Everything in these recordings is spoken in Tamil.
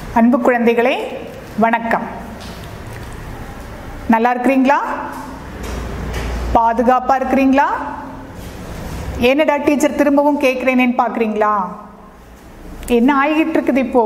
அன்பு குழந்தைகளே வணக்கம். நல்லா இருக்கிறீங்களா? பாதுகாப்பா இருக்கிறீங்களா? என்னடா டீச்சர் திரும்பவும் கேட்குறேனேன்னு பார்க்குறீங்களா? என்ன ஆகிட்டு இருக்குது இப்போ?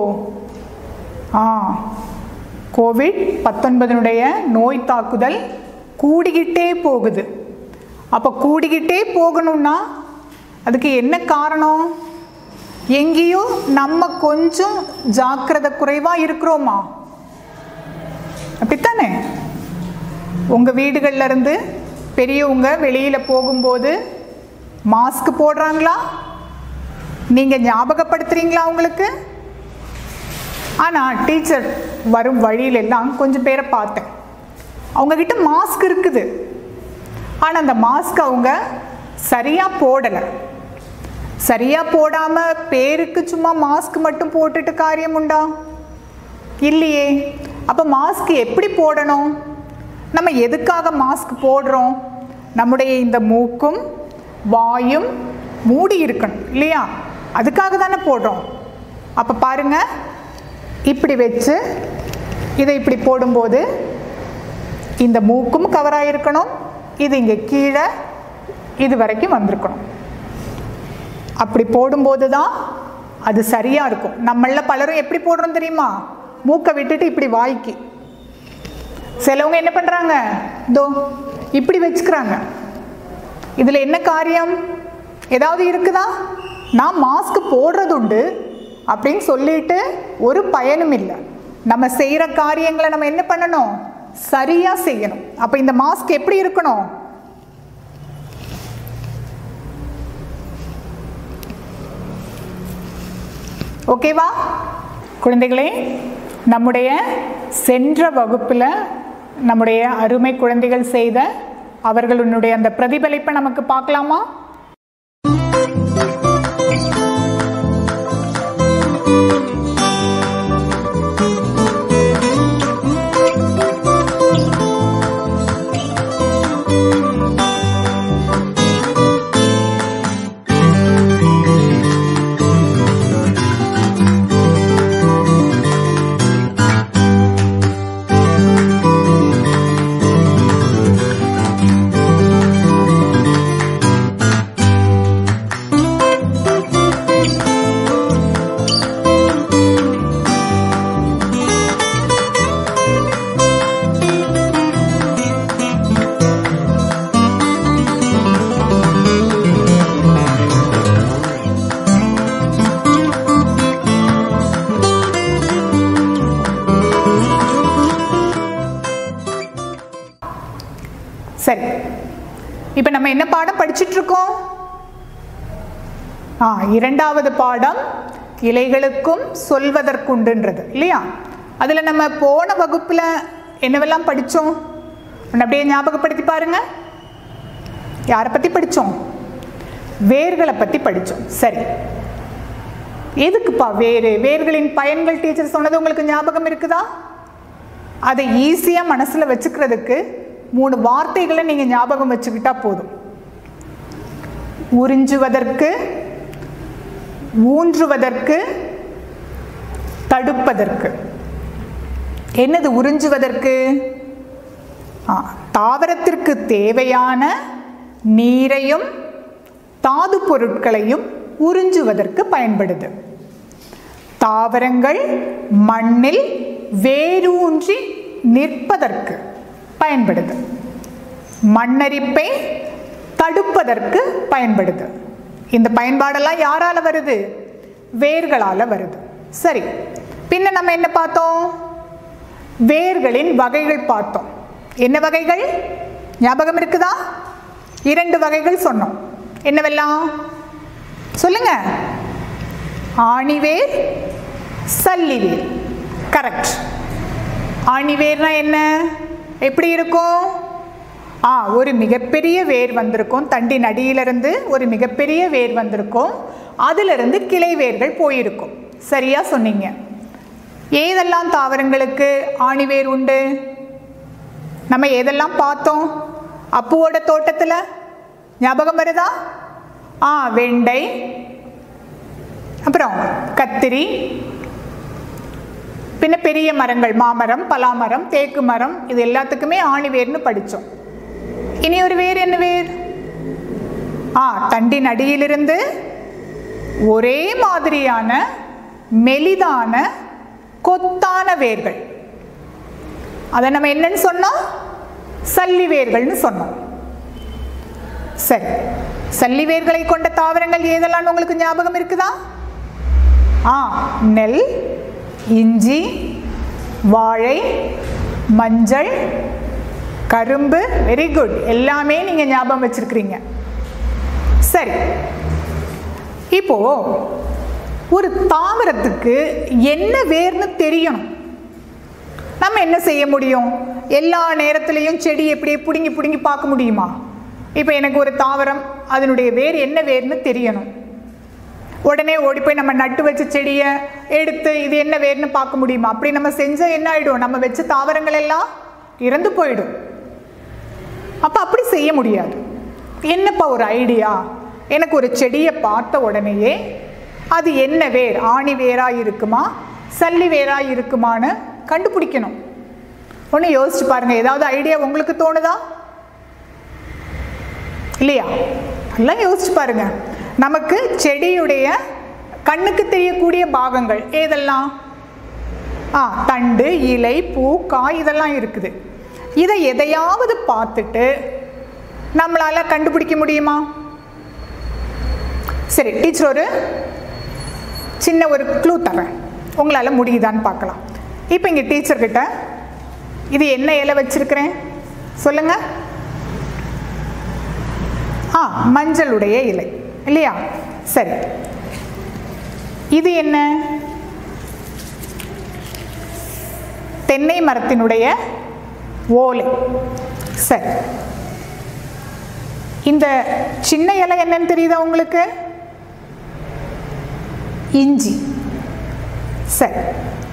கோவிட்-19 நோய் தாக்குதல் கூடிக்கிட்டே போகுது. அப்போ கூடிக்கிட்டே போகணும்னா அதுக்கு என்ன காரணம்? எங்கேயோ நம்ம கொஞ்சம் ஜாக்கிரதை குறைவாக இருக்கிறோமா? அப்படித்தானே? உங்கள் வீடுகளில் இருந்து பெரியவங்க வெளியில் போகும்போது மாஸ்க் போடுறாங்களா? நீங்கள் ஞாபகப்படுத்துறீங்களா உங்களுக்கு? ஆனால் டீச்சர் வரும் வழியிலெல்லாம் கொஞ்சம் பேரை பார்த்தேன். அவங்கக்கிட்ட மாஸ்க் இருக்குது, ஆனால் அந்த மாஸ்க் அவங்க சரியாக போடலை. சரியாக போடாமல் பேருக்கு சும்மா மாஸ்க் மட்டும் போட்டுட்டு காரியம் உண்டா? இல்லையே. அப்போ மாஸ்க் எப்படி போடணும்? நம்ம எதுக்காக மாஸ்க் போடுறோம்? நம்முடைய இந்த மூக்கும் வாயும் மூடி இருக்கணும் இல்லையா? அதுக்காக தானே போடுறோம். அப்போ பாருங்க, இப்படி வச்சு இதை இப்படி போடும்போது இந்த மூக்கும் கவராக இருக்கணும், இது இங்கே கீழே இது வரைக்கும் வந்திருக்கணும். அப்படி போடும்போது தான் அது சரியாக இருக்கும். நம்மள பலரும் எப்படி போடுறோம் தெரியுமா? மூக்கை விட்டுட்டு இப்படி வாய்க்கு. சிலவங்க என்ன பண்ணுறாங்க, இதோ இப்படி வச்சுக்கிறாங்க. இதில் என்ன காரியம்? ஏதாவது இருக்குதா? நான் மாஸ்க் போடுறது உண்டு அப்படின்னு சொல்லிட்டு ஒரு பயனும் இல்லை. நம்ம செய்கிற காரியங்களை நம்ம என்ன பண்ணணும்? சரியாக செய்யணும். அப்போ இந்த மாஸ்க் எப்படி இருக்கணும்? ஓகேவா குழந்தைகளே? நம்முடைய சென்ற வகுப்பில் நம்முடைய அருமை குழந்தைகள் செய்த அவர்களுடைய அந்த பிரதிபலிப்பை நமக்கு பார்க்கலாமா? சரி, இப்போ நம்ம என்ன பாடம் படிச்சுட்டு இருக்கோம்? இரண்டாவது பாடம் இலைகளுக்கும் சொல்வதற்குண்டுன்றது இல்லையா? அதில் நம்ம போன வகுப்பில் என்னவெல்லாம் படித்தோம்? அப்படியே ஞாபகப்படுத்தி பாருங்க. யாரை பற்றி படித்தோம்? வேர்களை பற்றி படித்தோம். சரி, எதுக்குப்பா வேர்களின் பயன்கள் டீச்சர் சொன்னது உங்களுக்கு ஞாபகம் இருக்குதா? அதை ஈஸியாக மனசில் வச்சுக்கிறதுக்கு 3 வார்த்தைகளை நீங்கள் ஞாபகம் வச்சுக்கிட்டா போதும். உறிஞ்சுவதற்கு, ஊன்றுவதற்கு, தடுப்பதற்கு. என்னது உறிஞ்சுவதற்கு? தாவரத்திற்கு தேவையான நீரையும் தாது பொருட்களையும் உறிஞ்சுவதற்கு பயன்படுது. தாவரங்கள் மண்ணில் வேரூன்றி நிற்பதற்கு பயன்படுது. மண்ணரிப்பை தடுப்பதற்கு பயன்படுது. இந்த பயன்பாடெல்லாம் யாரால வருது? வேர்களால வருது. சரி, பின்ன நம்ம என்ன பார்த்தோம்? வேர்களின் வகைகள் பார்த்தோம். என்ன வகைகள் ஞாபகம் இருக்குதா? 2 வகைகள் சொன்னோம். என்னவெல்லாம் சொல்லுங்க? ஆணிவேர், சல்லிவேர். கரெக்ட். ஆணிவேர்னா என்ன? எப்படி இருக்கும்? ஒரு மிகப்பெரிய வேர் வந்திருக்கும். தண்டின் அடியிலிருந்து ஒரு மிகப்பெரிய வேர் வந்திருக்கும். அதிலிருந்து கிளை வேர்கள் போயிருக்கும். சரியா சொன்னீங்க. ஏதெல்லாம் தாவரங்களுக்கு ஆணிவேர் உண்டு? நம்ம ஏதெல்லாம் பார்த்தோம் அப்புவோட தோட்டத்தில்? ஞாபகம் வருதா? வெண்டை, அப்புறம் கத்திரி, பின்ன பெரிய மரங்கள் மாமரம், பலாமரம், தேக்கு மரம் இது எல்லாத்துக்குமே ஆணி வேர்னு படித்தோம். இனி ஒரு வேர் என்ன வேர்? தண்டின் அடியிலிருந்து ஒரே மாதிரியான மெலிதான கொத்தான வேர்கள், அதை நம்ம என்னன்னு சொன்னோம்? சல்லி வேர்கள்னு சொன்னோம். சரி, சல்லி வேர்களை கொண்ட தாவரங்கள் ஏதெல்லாம் உங்களுக்கு ஞாபகம் இருக்குதா? நெல், இஞ்சி, வாழை, மஞ்சள், கரும்பு. வெரி குட், எல்லாமே நீங்க ஞாபகம் வச்சிருக்கிறீங்க. சரி, இப்போ ஒரு தாவரத்துக்கு என்ன வேர்னு தெரியணும். நம்ம என்ன செய்ய முடியும்? எல்லா நேரத்திலையும் செடி எப்படி புடுங்கி புடுங்கி பார்க்க முடியுமா? இப்போ எனக்கு ஒரு தாவரம், அதனுடைய வேர் என்ன வேர்னு தெரியணும். உடனே ஓடி போய் நம்ம நட்டு வச்ச செடியை எடுத்து இது என்ன வேர்னு பார்க்க முடியுமா? அப்படி நம்ம செஞ்சால் என்ன ஆகிடும்? நம்ம வச்ச தாவரங்கள் எல்லாம் இறந்து போயிடும். அப்போ அப்படி செய்ய முடியாது. என்னப்பா ஒரு ஐடியா? எனக்கு ஒரு செடியை பார்த்த உடனேயே அது என்ன வேர், ஆணி வேராக இருக்குமா சல்லி வேராக இருக்குமான்னு கண்டுபிடிக்கணும். ஒன்று யோசிச்சு பாருங்க, ஏதாவது ஐடியா உங்களுக்கு தோணுதா? இல்லையா? எல்லாம் யோசிச்சு பாருங்க. நமக்கு செடியுடைய கண்ணுக்கு தெரியக்கூடிய பாகங்கள் ஏதெல்லாம்? தண்டு, இலை, பூ, காய் இதெல்லாம் இருக்குது. இதை எதையாவது பார்த்துட்டு நம்மளால கண்டுபிடிக்க முடியுமா? சரி, டீச்சர் ஒரு சின்ன ஒரு க்ளூ தரேன், உங்களால் முடியுதான்னு பார்க்கலாம். இப்போ இங்கே டீச்சர்கிட்ட இது என்ன இலை வச்சிருக்கிறேன் சொல்லுங்க. மஞ்சளுடைய இலை இல்லையா? சரி, இது என்ன? தென்னை மரத்தினுடைய ஓலை. சரி, இந்த சின்ன இலை என்னன்னு தெரியுதா உங்களுக்கு? இஞ்சி. சரி,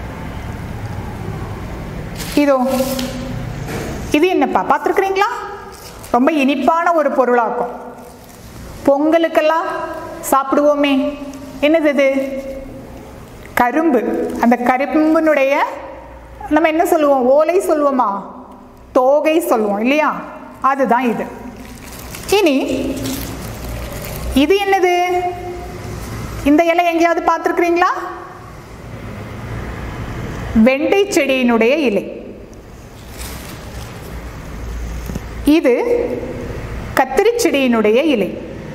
இது என்னப்பா பார்த்துருக்குறீங்களா? ரொம்ப இனிப்பான ஒரு பொருளாக்கும். பொங்கலுக்கெல்லாம் சாப்பிடுவோமே, என்னது இது? கரும்பு. அந்த கரும்பினுடைய நம்ம என்ன சொல்லுவோம்? ஓலை சொல்லுவோமா? தோகை சொல்லுவோம் இல்லையா? அதுதான் இது. இனி இது என்னது? இந்த இலை எங்கேயாவது பார்த்துருக்குறீங்களா? வெண்டை செடியினுடைய இலை. இது கத்திரி செடியினுடைய இலை.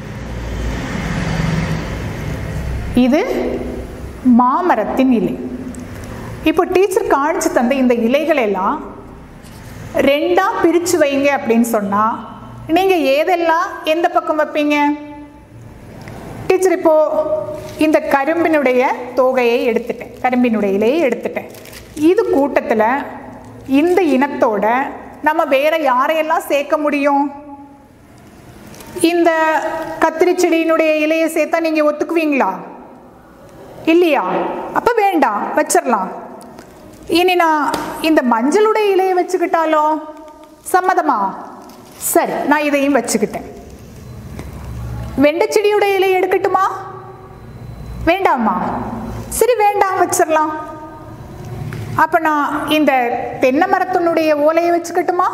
இது மாமரத்தின் இலை. இப்போ டீச்சர் காணிச்சு தந்த இந்த இலைகள் எல்லாம் ரெண்டா பிரிச்சு வைங்க அப்படின்னு சொன்னா நீங்க ஏதெல்லாம் எந்த பக்கம் வைப்பீங்க? டீச்சர் இப்போ இந்த கரும்பினுடைய தோகையை எடுத்துட்டேன், கரும்பினுடைய இலையை எடுத்துட்டேன். இது கூட்டத்தில் இந்த இனத்தோட நம்ம வேற யாரையெல்லாம் சேர்க்க முடியும்? இந்த கத்திரி செடியினுடைய இலையை சேர்த்தா நீங்க ஒத்துக்குவீங்களா? இல்லையா? அப்ப வேண்டாம், வச்சிடலாம். இனி நான் இந்த மஞ்சளுடைய இலையை வச்சுக்கிட்டாலோ சம்மதமா? சரி, நான் இதையும் வச்சுக்கிட்டேன். வெண்டை செடியுடைய இலையை எடுக்கட்டுமா? வேண்டாமா? சரி, வேண்டாம், வச்சிடலாம். அப்ப நான் இந்த தென்னை மரத்தினுடைய ஓலையை வச்சுக்கட்டுமா?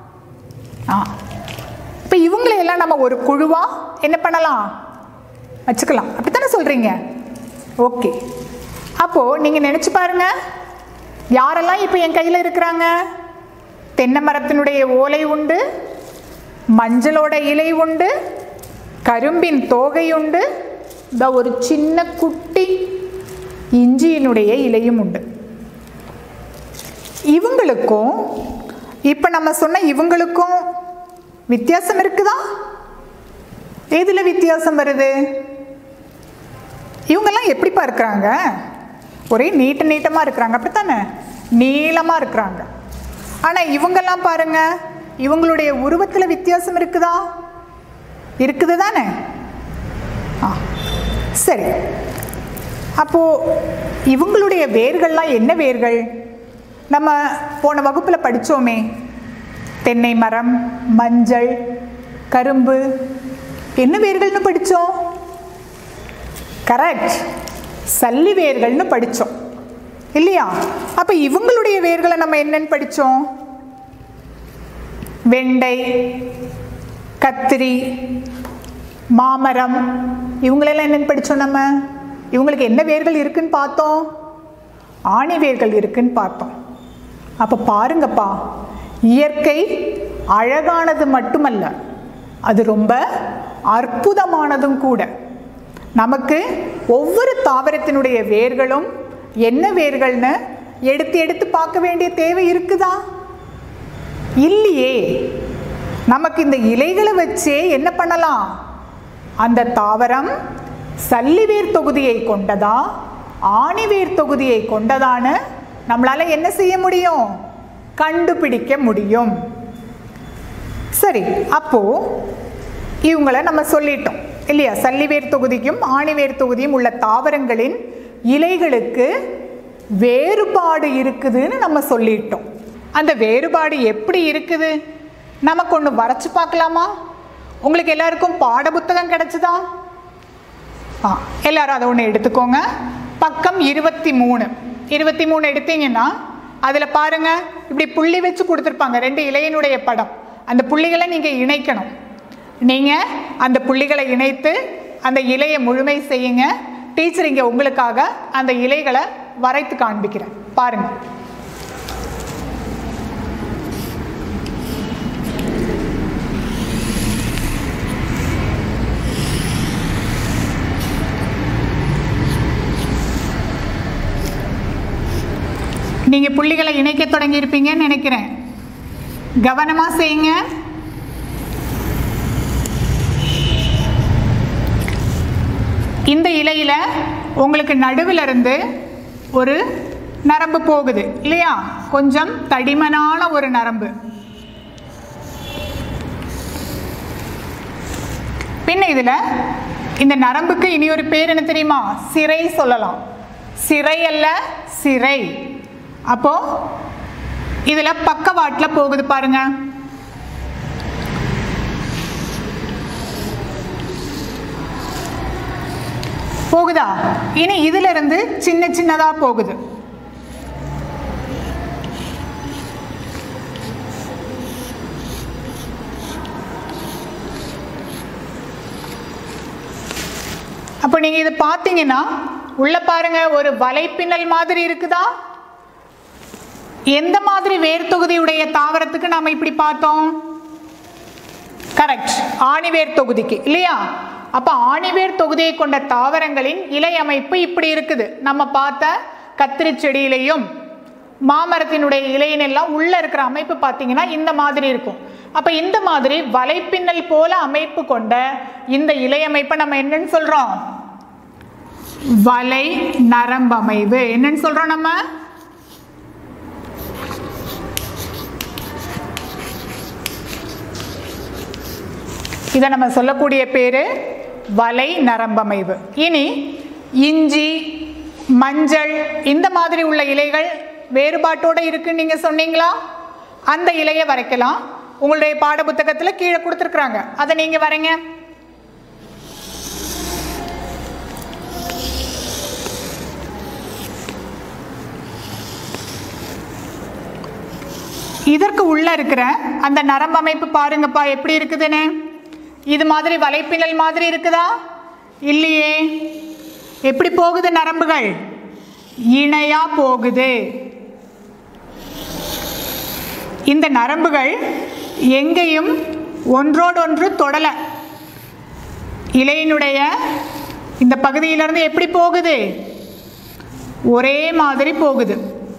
இப்ப இவங்களையெல்லாம் நம்ம ஒரு குழுவா என்ன பண்ணலாம்? வச்சுக்கலாம். அப்படித்தானே சொல்றீங்க? ஓகே. அப்போ நீங்க நினைச்சு பாருங்க, யாரெல்லாம் இப்ப என் கையில இருக்கிறாங்க? தென்னை மரத்தினுடைய ஓலை உண்டு, மஞ்சளோட இலை உண்டு, கரும்பின் தோகை உண்டு, ஒரு சின்ன குட்டி இஞ்சியினுடைய இலையும் உண்டு. இவங்களுக்கும் இப்ப நம்ம சொன்ன இவங்களுக்கும் வித்தியாசம் இருக்குதா? எதுல வித்தியாசம் வருது? இவங்கெல்லாம் எப்படிப்பா இருக்கிறாங்க? ஒரே நீட்டமா இருக்கிறாங்க, அப்படித்தானே? நீளமா இருக்கிறாங்க. ஆனா இவங்கெல்லாம் பாருங்க, இவங்களுடைய உருவத்துல வித்தியாசம் இருக்குதா? இருக்குது தானே? சரி, அப்போ இவங்களுடைய வேர்கள்லாம் என்ன வேர்கள்? நம்ம போன வகுப்புல படிச்சோமே, தென்னை மரம், மஞ்சள், கரும்பு, என்ன வேர்கள்னு படிச்சோம்? கரெக்ட், சல்லி வேர்கள்னு படிச்சோம். இல்லையா? அப்ப இவங்களுடைய வேர்களை நம்ம என்னன்னு படிச்சோம்? வெண்டை, கத்திரி, மாமரம், இவங்களெல்லாம் என்னன்னு படிச்சோம் நம்ம? இவங்களுக்கு என்ன வேர்கள் இருக்குன்னு பார்த்தோம்? ஆணி வேர்கள் இருக்குன்னு பார்த்தோம். அப்ப பாருங்கப்பா, இயற்கை அழகானது மட்டுமல்ல, அது ரொம்ப அற்புதமானதும் கூட. நமக்கு ஒவ்வொரு தாவரத்தினுடைய வேர்களும் என்ன வேர்கள்னு எடுத்து எடுத்து பார்க்க வேண்டிய தேவை இருக்குதா? இல்லையே. நமக்கு இந்த இலைகளை வச்சே என்ன பண்ணலாம்? அந்த தாவரம் சல்லிவேர் தொகுதியை கொண்டதா ஆணிவேர் தொகுதியை கொண்டதான்னு நம்மளால என்ன செய்ய முடியும்? கண்டுபிடிக்க முடியும். சரி, அப்போ இவங்களை நம்ம சொல்லிட்டோம் இல்லையா? சல்லிவேர் தொகுதிக்கும் ஆணிவேர் தொகுதியும் உள்ள தாவரங்களின் இலைகளுக்கு வேறுபாடு இருக்குதுன்னு நம்ம சொல்லிட்டோம். அந்த வேறுபாடு எப்படி இருக்குது? நமக்கு ஒன்று வரைச்சு பார்க்கலாமா? உங்களுக்கு எல்லாருக்கும் பாட புத்தகம் கிடைச்சதா? எல்லாரும் அதை ஒன்று எடுத்துக்கோங்க. பக்கம் 23 எடுத்தீங்கன்னா அதில் பாருங்க, இப்படி புள்ளி வச்சு கொடுத்துருப்பாங்க 2 இலையினுடைய படம். அந்த புள்ளிகளை நீங்கள் இணைக்கணும். நீங்கள் அந்த புள்ளிகளை இணைத்து அந்த இலையை முழுமை செய்யுங்க. டீச்சர் இங்கே உங்களுக்காக அந்த இலைகளை வரைத்து காண்பிக்கிறேன், பாருங்க. நீங்க புள்ளிகளை இணைக்க தொடங்கி இருப்பீங்கன்னு நினைக்கிறேன். கவனமா செய்யுங்க. இந்த இலையில உங்களுக்கு நடுவில் இருந்து ஒரு நரம்பு போகுது இல்லையா? கொஞ்சம் தடிமனான ஒரு நரம்பு. பின்ன இதுல இந்த நரம்புக்கு இனி ஒரு பேர் என்ன தெரியுமா? சிரை சொல்லலாம். சிரை அல்ல, சிரை. அப்போ இதுல பக்கவாட்டில் போகுது பாருங்க. போகுதா? இனி இதுல இருந்து சின்ன சின்னதா போகுது. அப்ப நீங்க இது பாத்தீங்கன்னா உள்ள பாருங்க, ஒரு வலைப்பின்னல் மாதிரி இருக்குதா? எந்த மாதிரி வேர் தொகுதியுடைய தாவரத்துக்கு நாம இப்படி பார்த்தோம்? கரெக்ட், ஆணிவேர் தொகுதிக்கு இல்லையா? அப்ப ஆணிவேர் தொகுதியை கொண்ட தாவரங்களின் இலை அமைப்பு இப்படி இருக்குது. நம்ம பார்த்த கத்திரி செடியிலையும் மாமரத்தினுடைய இலையினெல்லாம் உள்ள இருக்கிற அமைப்பு பார்த்தீங்கன்னா இந்த மாதிரி இருக்கும். அப்ப இந்த மாதிரி வலைப்பின்னல் போல அமைப்பு கொண்ட இந்த இலை அமைப்பை நம்ம என்னன்னு சொல்றோம்? வலை நரம்பமைவு. என்னன்னு சொல்றோம் நம்ம? இதை நம்ம சொல்லக்கூடிய பேரு வலை நரம்பமைவு. இனி இஞ்சி, மஞ்சள் இந்த மாதிரி உள்ள இலைகள் வேறுபாட்டோட இருக்குன்னு நீங்க சொன்னீங்களா? அந்த இலையை வரைக்கலாம். உங்களுடைய பாட புத்தகத்தில் கீழே கொடுத்துருக்குறாங்க, அதை நீங்க வரைங்க. இதற்கு உள்ள இருக்கிற அந்த நரம்பு அமைப்பு பாருங்கப்பா எப்படி இருக்குதுன்னு. இது மாதிரி வலைப்பின்னல் மாதிரி இருக்குதா? இல்லையே. எப்படி போகுது நரம்புகள்? இணையா போகுது. இந்த நரம்புகள் எங்கேயும் ஒன்றோடொன்று தொடல. இலையினுடைய இந்த பகுதியிலிருந்து எப்படி போகுது? ஒரே மாதிரி போகுது.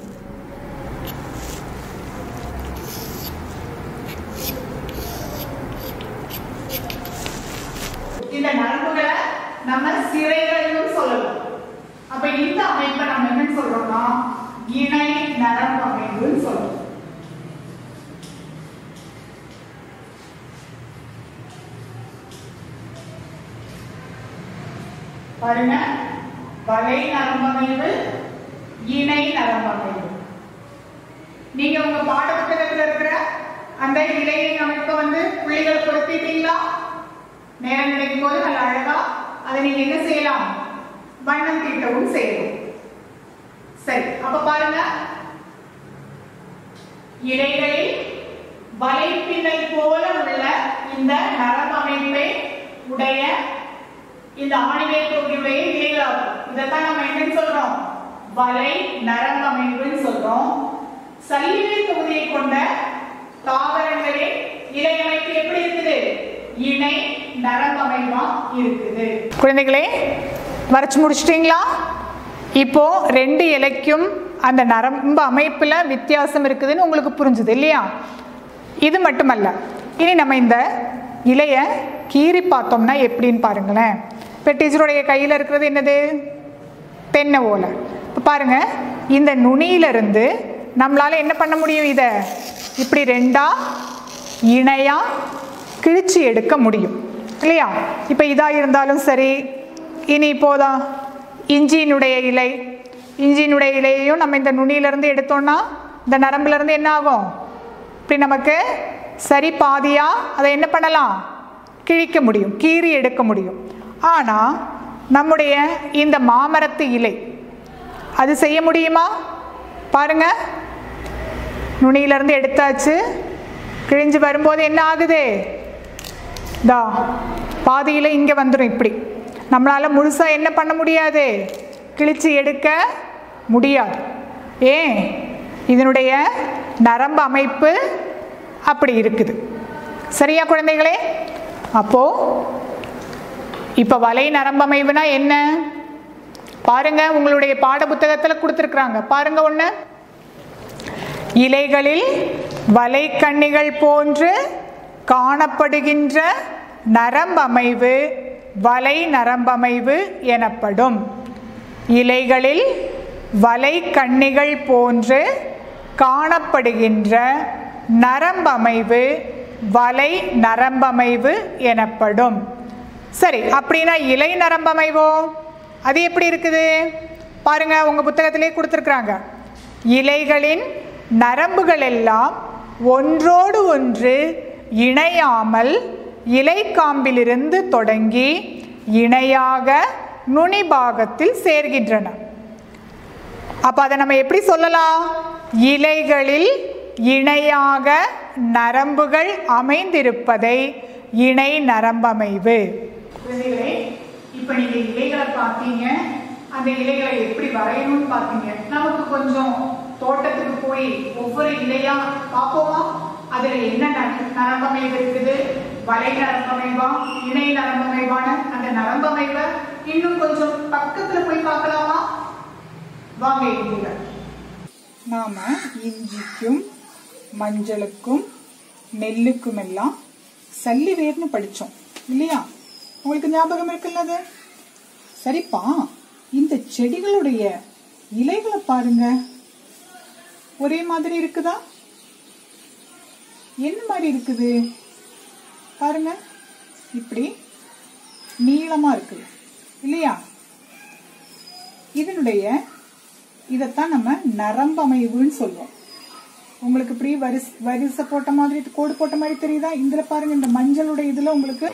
இந்த நரம்புகளை நம்ம சிரைகள் சொல்லலாம். அப்ப இந்த அமைப்பை நம்ம என்ன சொல்றோம்னா இணை நரம்பு அமைப்புன்னு சொல்றோம். பாருங்க, வலை நரம்பமைவு, இணை நரம்பமைவு. நீங்க உங்க பாட புத்தகத்தில் இருக்கிற அந்த இலையின் அமைப்பை புள்ளிகள் பொருத்திட்டீங்களா? நேரம் கிடைக்கும் போது நல்ல அழகா அதை நீங்க என்ன செய்யலாம்? வண்ணம் தீட்டவும் செய்யலாம். சரி, அப்ப பாருங்க, இலைகளில் வலைப்பின்னல் போல உள்ள இந்த நரம்பு அமைப்பை உடைய இந்த ஆணிவேர் தொகுதியுடைய இலைகளாகும். இதைத்தான் நம்ம என்னன்னு சொல்றோம்? வலை நரம்பு அமைப்புன்னு சொல்றோம். சல்லிவேர் தொகுதியை கொண்ட தாவரங்களில் இலை அமைப்பு எப்படி இருக்குது? இணை நரம்பு அமைப்பா இருக்குது. குழந்தைகளே, வரைச்சு முடிச்சிட்டீங்களா? இப்போ ரெண்டு இலைக்கும் அந்த நரம்பு அமைப்புல வித்தியாசம் இருக்குதுன்னு உங்களுக்கு புரிஞ்சுது இல்லையா? இது மட்டுமல்ல, இனி நம்ம இந்த இலைய கீறி பார்த்தோம்னா எப்படின்னு பாருங்களேன். இப்போ டீச்சருடைய கையில் இருக்கிறது என்னது? தென்னை ஓலை. இப்போ பாருங்க, இந்த நுனியிலிருந்து நம்மளால என்ன பண்ண முடியும்? இதை இப்படி ரெண்டா இணையா கிழிச்சு எடுக்க முடியும் இல்லையா? இப்போ இதா இருந்தாலும் சரி. இனி இப்போதா இஞ்சியினுடைய இலை, இஞ்சியினுடைய இலையையும் நம்ம இந்த நுனியிலிருந்து எடுத்தோம்னா இந்த நரம்புல இருந்து என்ன ஆகும்? இப்படி நமக்கு சரி பாதியா அதை என்ன பண்ணலாம்? கிழிக்க முடியும், கீறி எடுக்க முடியும். ஆனா நம்முடைய இந்த மாமரத்து இலை அது செய்ய முடியுமா? பாருங்க, நுனியிலிருந்து எடுத்தாச்சு, கிழிஞ்சு வரும்போது என்ன ஆகுது? தா பாதியில இங்க வந்துடும். இப்படி நம்மளால முழுசா என்ன பண்ண முடியாது? கிழிச்சு எடுக்க முடியாது. ஏன்? இதனுடைய நரம்பு அமைப்பு அப்படி இருக்குது. சரியா குழந்தைகளே? அப்போ இப்ப வலை நரம்பு அமைப்புனா என்ன பாருங்க, உங்களுடைய பாட புத்தகத்தில் கொடுத்திருக்கிறாங்க பாருங்க. ஒண்ணு, இலைகளில் வலைக்கண்ணிகள் போன்று காணப்படுகின்ற நரம்பமைவு வலை நரம்பமைவு எனப்படும். இலைகளில் வலைக்கண்ணிகள் போன்று காணப்படுகின்ற நரம்பமைவு வலை நரம்பமைவு எனப்படும். சரி, அப்படின்னா இலை நரம்பமைவோ அது எப்படி இருக்குது பாருங்க, உங்க புத்தகத்திலே கொடுத்திருக்கிறாங்க. இலைகளின் நரம்புகள் எல்லாம் ஒன்றோடு ஒன்று இணையாமல் இலைக்காம்பிலிருந்து தொடங்கி இணையாக நுனி பாகத்தில் சேர்கின்றன. அப்ப அதை நம்ம எப்படி சொல்லலாம்? இலைகளில் இணையாக நரம்புகள் அமைந்திருப்பதை இணை நரம்பமைவு. இப்ப நீங்க இலைகளை பார்த்தீங்க, அந்த இலைகளை எப்படி வரையணும்னு பார்த்தீங்க. நமக்கு கொஞ்சம் தோட்டத்துக்கு போய் ஒவ்வொரு இலையா பார்ப்போமா? அதுல என்ன நரம்பமைவு இருக்குது? வலை நரம்பமைவா, இணை நரம்பமைவான அந்த நரம்பமைவை இன்னும் கொஞ்சம் பக்கத்துல போய் பார்க்கலாமா? வாங்க. இங்க நாம இஞ்சிக்கும் மஞ்சளுக்கும் நெல்லுக்கும் எல்லாம் சல்லிவேர்னு படிச்சோம் இல்லையா? உங்களுக்கு ஞாபகம் இருக்குல்ல? சரிப்பா, இந்த செடிகளுடைய இலைகளை பாருங்க, ஒரே மாதிரி இருக்குதா? என்ன மாதிரி இருக்குது பாருங்க, இப்படி நீளமா இருக்குது இல்லையா? இதனுடைய இதத்தான் நம்ம நரம்பமைவுன்னு சொல்லுவோம். உங்களுக்கு இப்படி வரிசை போட்ட மாதிரி, கோடு போட்ட மாதிரி தெரியுதா? இதுல பாருங்க, இந்த மஞ்சளுடைய இதுல உங்களுக்கு,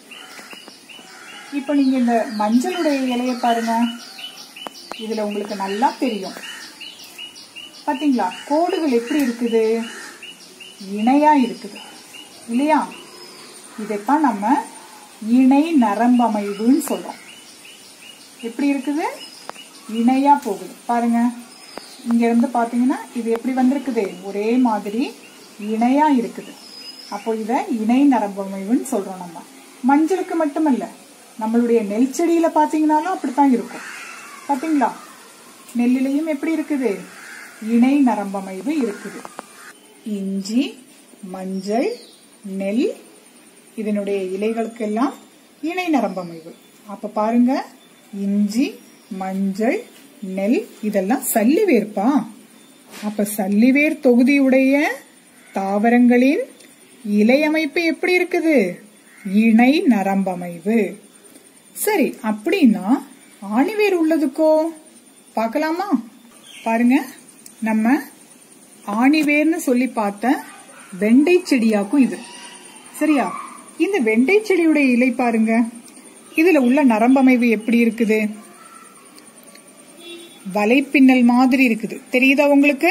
இப்ப நீங்க இந்த மஞ்சளுடைய இலைய பாருங்க, இதுல உங்களுக்கு நல்லா தெரியும் பாத்தீங்களா? கோடுகள் எப்படி இருக்குது? இணையா இருக்குது இல்லையா? இதைத்தான் நம்ம இணை நரம்பமைவுன்னு சொல்றோம். எப்படி இருக்குது? இணையா போகுது பாருங்க. இங்க இருந்து பாத்தீங்கன்னா இது எப்படி வந்திருக்குது? ஒரே மாதிரி இணையா இருக்குது. அப்போ இத இணை நரம்பமைவுன்னு சொல்றோம். நம்ம மஞ்சளுக்கு மட்டுமல்ல, நம்மளுடைய நெல் செடியில பாத்தீங்கன்னாலும் அப்படித்தான் இருக்கும். பாத்தீங்களா? நெல்லிலையும் எப்படி இருக்குது? இணை நரம்பமைவு இருக்குது. இஞ்சி, மஞ்சள், நெல் இதனுடைய இலைகளுக்கெல்லாம் இணை நரம்பமைவு. அப்ப பாருங்க, இஞ்சி, மஞ்சள், நெல் இதெல்லாம் சல்லிவேர்ப்பா. அப்ப சல்லிவேர் தொகுதியுடைய தாவரங்களின் இலை அமைப்பு எப்படி இருக்குது? இணை நரம்பமைவு. சரி, அப்படின்னா ஆணிவேர் உள்ளதுக்கோ பார்க்கலாமா? பாருங்க, நம்ம ஆணிவேர்னு சொல்லி பார்த்த வெண்டை செடியாக்கும் இது. சரியா? இந்த வெண்டை செடியுடைய இலை பாருங்க, இதுல உள்ள நரம்பமைவு எப்படி இருக்குது? வலைப்பின்னல் மாதிரி இருக்குது. தெரியுதா உங்களுக்கு?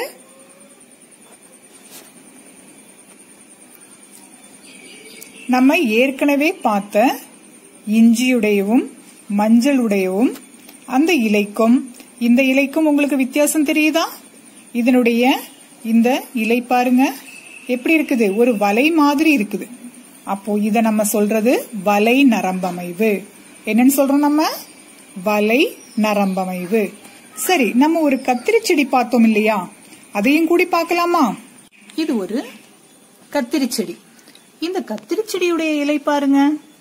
நம்ம ஏற்கனவே பார்த்த இஞ்சியுடையவும் மஞ்சளுடையவும் அந்த இலைக்கும் இந்த இலைக்கும் உங்களுக்கு வித்தியாசம் தெரியுதா? இதனுடைய இந்த இலை பாருங்க எப்படி இருக்குது, ஒரு வலை மாதிரி இருக்குது. அப்போ இத நம்ம சொல்றது வலை நரம்பமைவு. என்னன்னு சொல்றோம் நம்ம? வலை நரம்பமைவு. சரி, நம்ம ஒரு கத்திரி செடி பார்த்தோம் இல்லையா, அதையும் கூடி பார்க்கலாமா? இது ஒரு கத்திரி செடி. இந்த கத்திரி செடியுடைய இலை பாருங்க,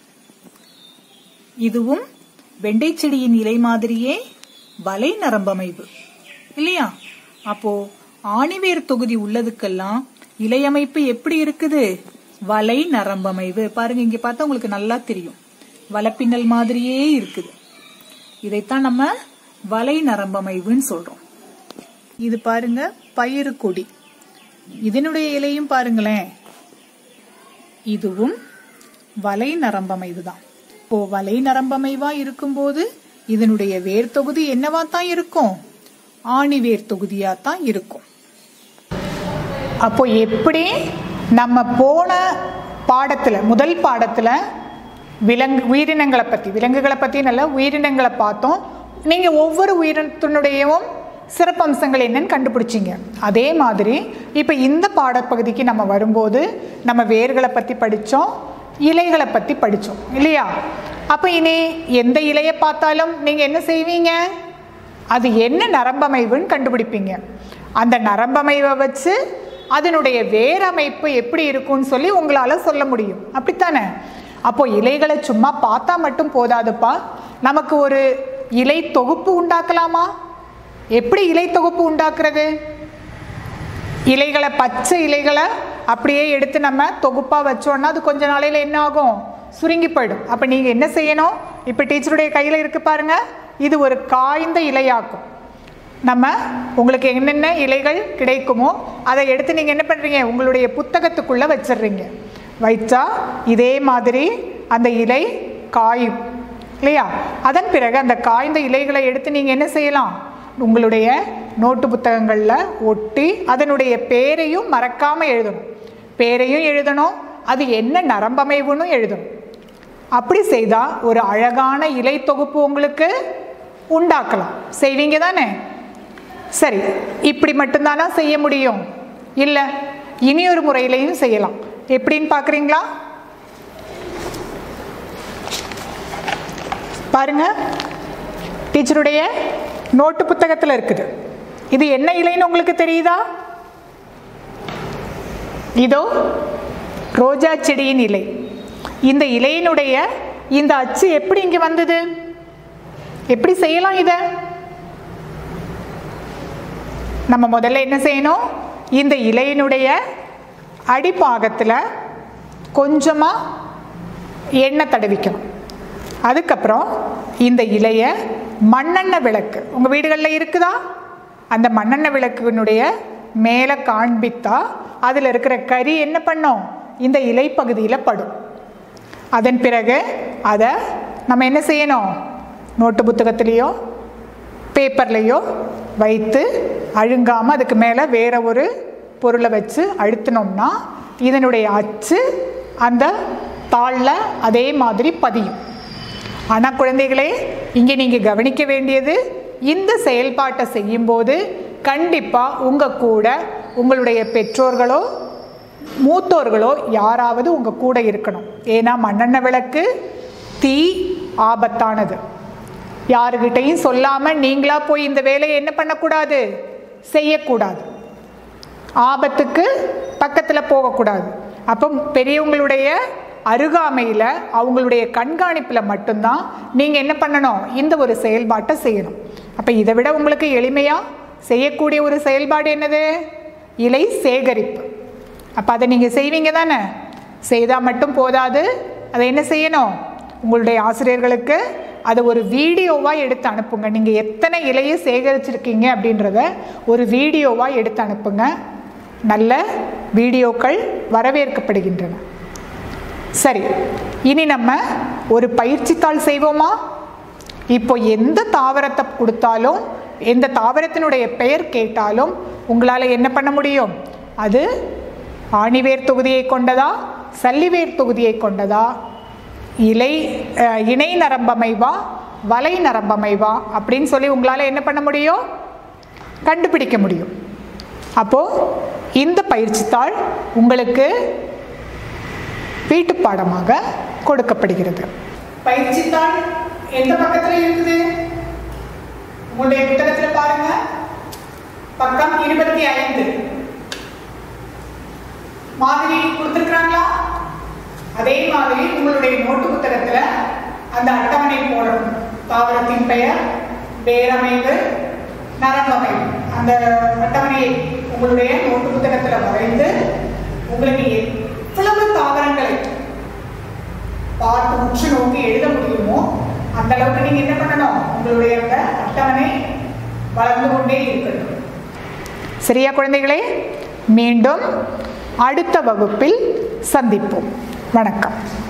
இதுவும் வெண்டை செடியின் இலை மாதிரியே வலை நரம்பமைவு இல்லையா? அப்போ ஆணிவேர் தொகுதி உள்ளதுக்கெல்லாம் இலை அமைப்பு எப்படி இருக்குது? வலை நரம்பமைவு. பாருங்க, இங்க பார்த்தா உங்களுக்கு நல்லா தெரியும், வலைப்பின்னல் மாதிரியே இருக்குது. இதைத்தான் நம்ம வலை நரம்பமைவுன்னு சொல்றோம். இது பாருங்க பயிறு கொடி, இதனுடைய இலையும் பாருங்களேன், இதுவும் வலை நரம்பமைவு தான். இப்போ வலை நரம்பமைவா இருக்கும்போது இதனுடைய வேர் தொகுதி என்னவா தான் இருக்கும்? ஆணி வேர் தொகுதியா தான் இருக்கும். அப்போ எப்படி நம்ம போன பாடத்துல, முதல் பாடத்துல உயிரினங்களை பத்தி, விலங்குகளை பத்தி நல்ல உயிரினங்களை பார்த்தோம். நீங்க ஒவ்வொரு உயிரினத்தினுடையவும் சிறப்பம்சங்கள் என்னன்னு கண்டுபிடிச்சிங்க. அதே மாதிரி இப்ப இந்த பாடப்பகுதிக்கு நம்ம வரும்போது நம்ம வேர்களை பத்தி படிச்சோம், இலைகளை பத்தி படிச்சோம் இல்லையா? அப்ப இனி எந்த இலையை பார்த்தாலும் நீங்க என்ன செய்வீங்க? அது என்ன நரம்பமைவுன்னு கண்டுபிடிப்பீங்க. அந்த நரம்பமைவை வச்சு அதனுடைய வேரமைப்பு எப்படி இருக்கும்னு சொல்லி உங்களால சொல்ல முடியும், அப்படித்தானே? அப்போ இலைகளை சும்மா பார்த்தா மட்டும் போதாதுப்பா, நமக்கு ஒரு இலை தொகுப்பு உண்டாக்கலாமா? எப்படி இலை தொகுப்பு உண்டாக்குறது? இலைகளை, பச்சை இலைகளை அப்படியே எடுத்து நம்ம தொகுப்பா வச்சோம்னா அது கொஞ்ச நாளையில என்ன ஆகும்? சுருங்கி போயிடும். அப்ப நீங்க என்ன செய்யணும்? இப்ப டீச்சருடைய கையில இருக்கு பாருங்க, இது ஒரு காய்ந்த இலையாக்கும். நம்ம உங்களுக்கு என்னென்ன இலைகள் கிடைக்குமோ அதை எடுத்து நீங்க என்ன பண்றீங்க? உங்களுடைய புத்தகத்துக்குள்ள வச்சிடுறீங்க. வைச்சா இதே மாதிரி அந்த இலை காயும் இல்லையா? அதன் பிறகு அந்த காய்ந்த இலைகளை எடுத்து நீங்க என்ன செய்யலாம்? உங்களுடைய நோட்டு புத்தகங்கள்ல ஒட்டி அதனுடைய பேரையும் மறக்காம எழுதணும். பேரையும் எழுதணும், அது என்ன நரம்பமைவுன்னு எழுதணும். அப்படி செய்தா ஒரு அழகான இலை தொகுப்பு உங்களுக்கு உண்டாக்கலாம். செய்வீங்க தானே? சரி, இப்படி மட்டும்தானா செய்ய முடியும்? இல்ல, இனி ஒரு முறையிலையும் செய்யலாம். எப்படின்னு பாக்குறீங்களா? பாருங்க, டீச்சருடைய நோட்டு புத்தகத்தில் இருக்குது. இது என்ன இலைன்னு உங்களுக்கு தெரியுதா? இதோ ரோஜா செடியின் இலை. இந்த இலையினுடைய இந்த அச்சு எப்படி இங்க வந்தது? எப்படி செய்யலாம் இத? நம்ம முதல்ல என்ன செய்யணும்? இந்த இலையினுடைய அடிப்பாகத்துல கொஞ்சமா எண்ணெய் தடவிக்கணும். அதுக்கப்புறம் இந்த இலைய மண்ணெண்ணெய் விளக்கு, உங்க வீடுகளில் இருக்குதா? அந்த மண்ணெண்ணெய் விளக்கினுடைய மேலே காண்பித்தா அதில் இருக்கிற கரி என்ன பண்ணும்? இந்த இலை பகுதியில் படும். அதன் பிறகு அதை நம்ம என்ன செய்யணும்? நோட்டு புத்தகத்திலேயோ பேப்பர்லேயோ வைத்து அழுங்காமல் அதுக்கு மேலே வேற ஒரு பொருளை வச்சு அழுத்தினோம்னா இதனுடைய அச்சு அந்த தாளில் அதே மாதிரி பதியும். ஆனால் குழந்தைகளே, இங்கே நீங்கள் கவனிக்க வேண்டியது, இந்த செயல்பாட்டை செய்யும்போது கண்டிப்பாக உங்கள் கூட உங்களுடைய பெற்றோர்களோ மூத்தோர்களோ யாராவது உங்கள் கூட இருக்கணும். ஏன்னா மண்ணெண்ணெய் விளக்கு தீ ஆபத்தானது. யாருக்கிட்டையும் சொல்லாமல் நீங்களா போய் இந்த வேலையை என்ன பண்ணக்கூடாது? செய்யக்கூடாது. ஆபத்துக்கு பக்கத்தில் போகக்கூடாது. அப்போ பெரியவங்களுடைய அருகாமையில் அவங்களுடைய கண்காணிப்பில் மட்டும்தான் நீங்கள் என்ன பண்ணணும்? இந்த ஒரு செயல்பாட்டை செய்யணும். அப்போ இதை விட உங்களுக்கு எளிமையாக செய்யக்கூடிய ஒரு செயல்பாடு என்னது? இலை சேகரிப்பு. அப்போ அதை நீங்கள் செய்வீங்க தானே? செய்தால் மட்டும் போதாது, அதை என்ன செய்யணும்? உங்களுடைய ஆசிரியர்களுக்கு அதை ஒரு வீடியோவாக எடுத்து அனுப்புங்க. நீங்கள் எத்தனை இலையை சேகரிச்சிருக்கீங்க அப்படின்றத ஒரு வீடியோவாக எடுத்து அனுப்புங்க. நல்ல வீடியோக்கள் வரவேற்கப்படுகின்றன. சரி, இனி நம்ம ஒரு பயிற்சித்தாள் செய்வோமா? இப்போ எந்த தாவரத்தை கொடுத்தாலும் எந்த தாவரத்தினுடைய பெயர் கேட்டாலும் உங்களால் என்ன பண்ண முடியும்? அது ஆணிவேர் தொகுதியை கொண்டதா, சல்லிவேர் தொகுதியை கொண்டதா, இணை நரம்பமைவா, வலை நரம்பமைவா அப்படின்னு சொல்லி உங்களால் என்ன பண்ண முடியும்? கண்டுபிடிக்க முடியும். அப்போது இந்த பயிற்சித்தாள் உங்களுக்கு வீட்டு பாடமாக கொடுக்கப்படுகிறது. பயிற்சித்தாள் எந்த பக்கத்தில் இருக்குது? உங்களுடைய புத்தகத்தில் பாருங்க, பக்கம் 25. மாதிரி கொடுத்துருக்குறாங்களா? அதே மாதிரி உங்களுடைய நோட்டு புத்தகத்தில் அந்த அட்டவணை போடணும். தாவரத்தின் பெயர், வேரமைவு, நரம்பமைவு, அந்த அட்டவணையை உங்களுடைய நோட்டு புத்தகத்தில் வரைந்து உங்களுக்கு எவ்வளவு தாவரங்களை பார்த்து உற்று நோக்கி எழுத முடியுமோ அந்த அளவுக்கு நீங்க என்ன பண்ணணும்? உங்களுடைய அந்த அட்டவணை வளர்ந்து கொண்டே இருக்கணும். சரியா குழந்தைகளே? மீண்டும் அடுத்த வகுப்பில் சந்திப்போம். வணக்கம்.